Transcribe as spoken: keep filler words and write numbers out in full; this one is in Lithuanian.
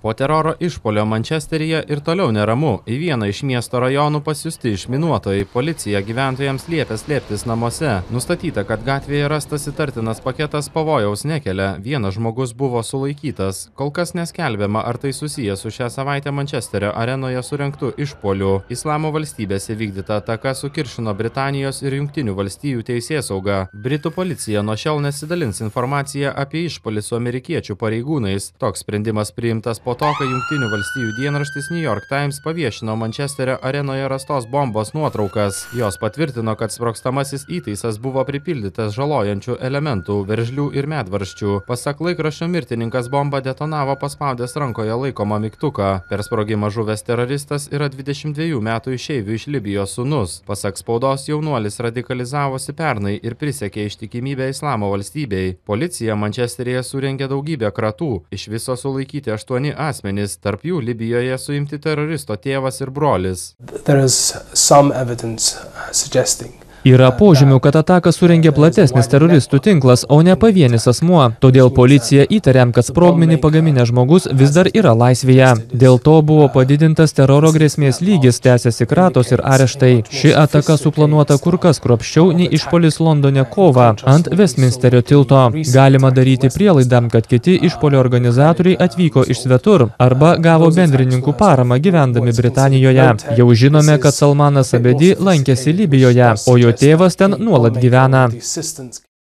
Po teroro išpolio Mančesteryje ir toliau neramu. Į vieną iš miesto rajonų pasiųsti išminuotojai. Policija gyventojams liepė slėptis namuose. Nustatyta, kad gatvėje rastas įtartinas paketas pavojaus nekelia. Vienas žmogus buvo sulaikytas. Kol kas neskelbiama, ar tai susiję su šią savaitę Mančesterio arenoje surengtų išpolių. Islamo valstybės įvykdyta ataka sukiršino Britanijos ir Jungtinių valstijų teisėsaugą. Britų policija nuo šiol nesidalins informaciją apie išpolį su amerikiečių pareigūnais. Toks sprendimas priimtas po to, kai Jungtinių valstijų dienraštis New York Times paviešino Mančesterio arenoje rastos bombos nuotraukas. Jos patvirtino, kad sprogstamasis įtaisas buvo pripildytas žalojančių elementų, veržlių ir medvaržčių. Pasak laikraščio, mirtininkas bombą detonavo paspaudęs rankoje laikomą mygtuką. Per sprogimą žuvęs teroristas yra dvidešimt dviejų metų išeivių iš Libijos sūnus. Pasak spaudos, jaunuolis radikalizavosi pernai ir prisiekė ištikimybę Islamo valstybei. Policija Mančesteryje surengė daugybę kratų. Iš viso sulaikyti aštuoni asmenys, tarp jų Libijoje suimti teroristo tėvas ir brolis. Yra požymių, kad ataką surengė platesnis teroristų tinklas, o ne pavienis asmuo. Todėl policija įtariam, kad sprogmenį pagaminę žmogus vis dar yra laisvėje. Dėl to buvo padidintas teroro grėsmės lygis, tęsiasi kratos ir areštai. Ši ataka suplanuota kur kas kruopščiau nei išpolis Londone kovą ant Westminsterio tilto. Galima daryti prielaidą, kad kiti išpolio organizatoriai atvyko iš svetur arba gavo bendrininkų paramą gyvendami Britanijoje. Jau žinome, kad Salmanas Abedi lankėsi Libijoje, o jo tėvas ten nuolat gyvena.